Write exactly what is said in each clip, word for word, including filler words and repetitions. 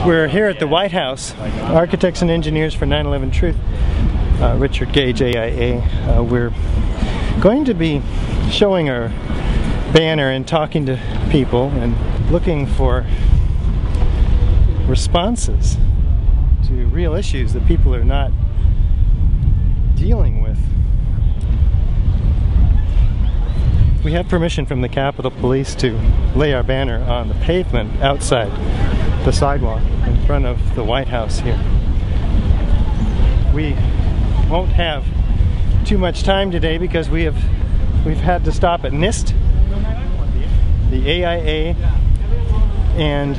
We're here at the White House, Architects and Engineers for nine eleven Truth, uh, Richard Gage, A I A. Uh, we're going to be showing our banner and talking to people and looking for responses to real issues that people are not dealing with. We have permission from the Capitol Police to lay our banner on the pavement outside the sidewalk in front of the White House here. We won't have too much time today because we have we've had to stop at NIST, the A I A, and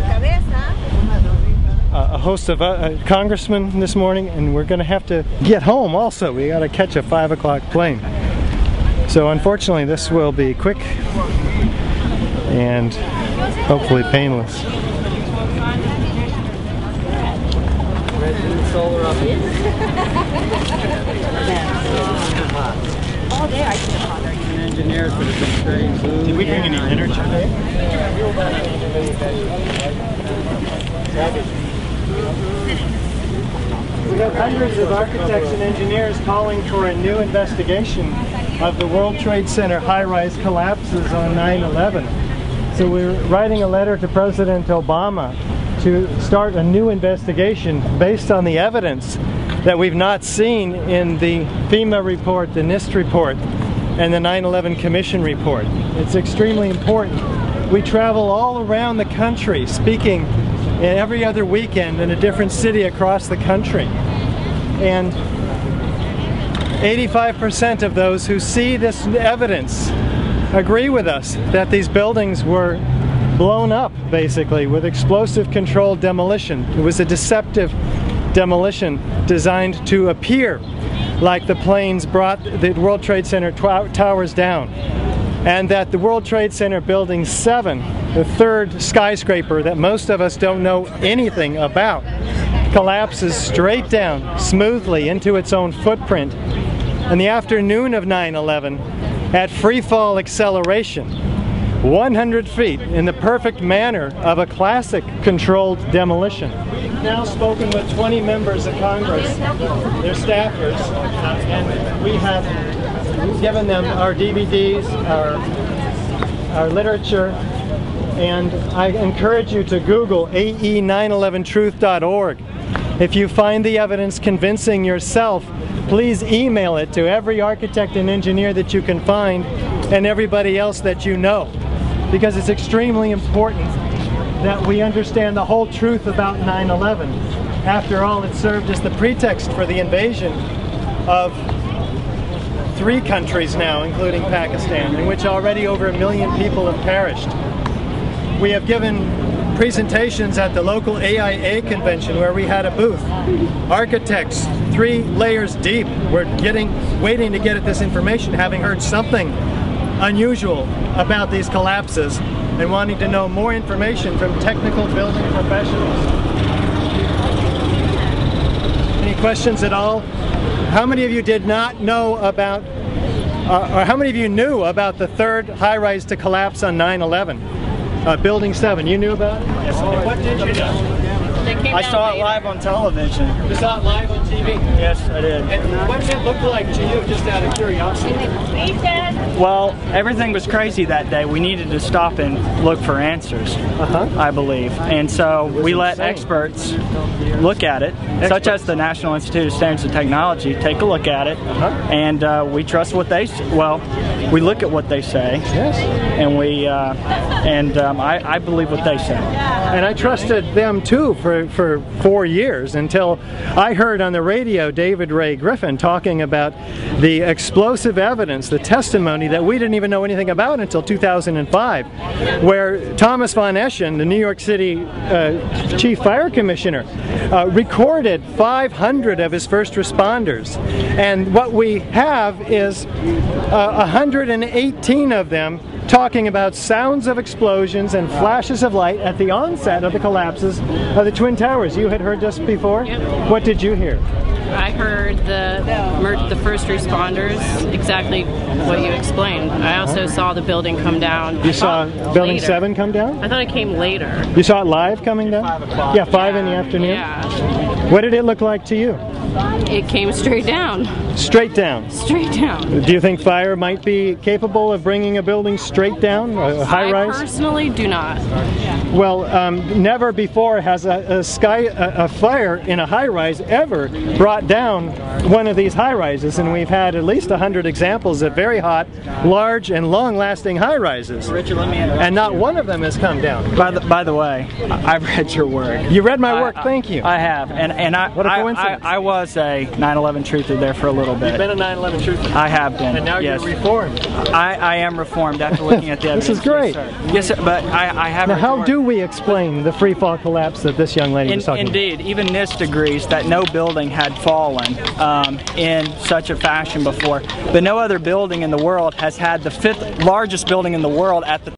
a host of uh, congressmen this morning, and we're going to have to get home also. We got to catch a five o'clock plane. So unfortunately this will be quick and hopefully painless. Solar up. All day I should have called even engineers for the trade. Did we bring any dinner today? We have hundreds of architects and engineers calling for a new investigation of the World Trade Center high-rise collapses on nine eleven. So we're writing a letter to President Obama to start a new investigation based on the evidence that we've not seen in the FEMA report, the NIST report, and the nine eleven Commission report. It's extremely important. We travel all around the country speaking every other weekend in a different city across the country. And eighty-five percent of those who see this evidence agree with us that these buildings were blown up, basically, with explosive controlled demolition. It was a deceptive demolition designed to appear like the planes brought the World Trade Center towers down, and that the World Trade Center Building seven, the third skyscraper that most of us don't know anything about, collapses straight down smoothly into its own footprint in the afternoon of nine eleven at free fall acceleration, one hundred feet, in the perfect manner of a classic controlled demolition. We've now spoken with twenty members of Congress, their staffers, and we have given them our D V Ds, our, our literature, and I encourage you to Google A E nine eleven truth dot org. If you find the evidence convincing yourself, please email it to every architect and engineer that you can find and everybody else that you know, because it's extremely important that we understand the whole truth about nine eleven. After all, it served as the pretext for the invasion of three countries now, including Pakistan, in which already over a million people have perished. We have given presentations at the local A I A convention where we had a booth. Architects, three layers deep, were getting, waiting to get at this information, having heard something unusual about these collapses and wanting to know more information from technical building professionals. Any questions at all? How many of you did not know about, uh, or how many of you knew about the third high-rise to collapse on nine eleven? Uh, Building seven, you knew about it? Yes, I did. What did you know? I saw it live on television. You saw it live on T V? Yes, I did. And what did it look like to you, just out of curiosity? Well, everything was crazy that day. We needed to stop and look for answers, uh-huh. I believe. And so we let insane. experts look at it, experts. such as the National Institute of Standards and Technology, take a look at it, uh-huh. and uh, we trust what they say. Well, we look at what they say, yes. and we uh, and um, I, I believe what they say. And I trusted them too for, for four years until I heard on the radio David Ray Griffin talking about the explosive evidence, the testimony that we didn't even know anything about until two thousand five, where Thomas Von Eschen, the New York City uh, Chief Fire Commissioner, uh, recorded five hundred of his first responders. And what we have is uh, one hundred eighteen of them talking about sounds of explosions and flashes of light at the onset of the collapses of the Twin Towers. You had heard this before? What did you hear? I heard the mer- the first responders exactly what you explained. I also saw the building come down. You saw Building later. seven come down? I thought it came later. You saw it live coming down? Yeah, five in the afternoon? Yeah. What did it look like to you? It came straight down. Straight down. Straight down. Do you think fire might be capable of bringing a building straight down, a high I rise? personally do not. Well, um, never before has a, a sky a, a fire in a high rise ever brought down one of these high rises, and we've had at least a hundred examples of very hot, large, and long-lasting high rises. Richard, let me interrupt And not you. one of them has come down. By the, by the way, I- I've read your work. You read my work. I- Thank you. I have, and and I What a I- coincidence. I, I was a nine eleven truther there for a little bit. You've been a nine eleven truther. I have been. And now yes. you're reformed. I, I am reformed after looking at the This evidence. is great. Yes, sir. Yes, sir, but I, I have. Now, read how your do work. we explain the free fall collapse that this young lady In, was talking indeed, even NIST agrees that no building had fallen um, in such a fashion before. But no other building in the world has had the fifth largest building in the world at the